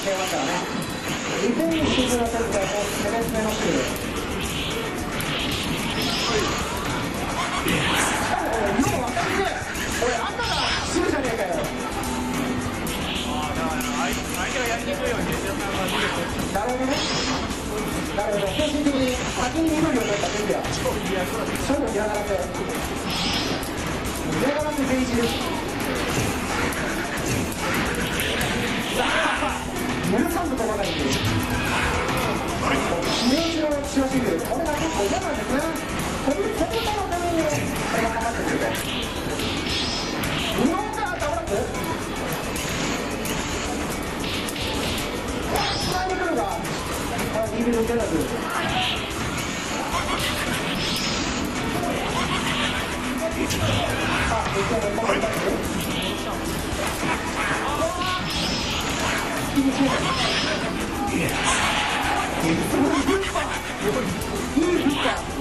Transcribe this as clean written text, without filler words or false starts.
違いますからね。ディフェンシブな時はもう攻め詰めのシール。色分かりづらい。俺赤がすぐじゃねえかよ。 相手がやりにくいように手品さんが見ると。 なるほどね。なるほど。精神的に先に緑を取った時はそういうの嫌がらせ。嫌がらせ全一です。許さんと飛ばないんで。白白シール。これが結構嫌なんですね。この球のためにこれがかかってくると。日本から倒れて。つないでくるが。リビル出らず。いいフッカー。